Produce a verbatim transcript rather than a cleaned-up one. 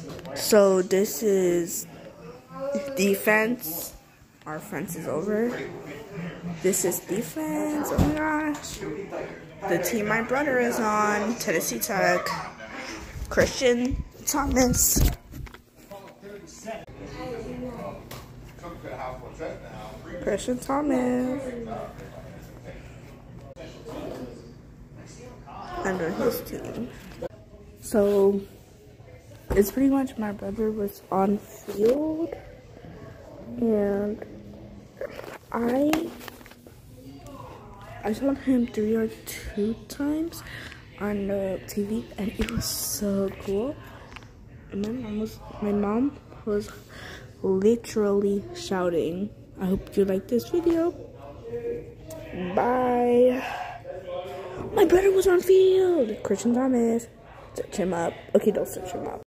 So this is defense. Our fence is over. This is defense. Oh my gosh. The team my brother is on, Tennessee Tech. Christian Thomas. Christian Thomas. And then his team. So it's pretty much my brother was on field, and I I saw him three or two times on the T V, and it was so cool. And my mom was my mom was literally shouting. I hope you like this video. Bye. My brother was on field. Christian Thomas. Search him up. Okay, don't search him up.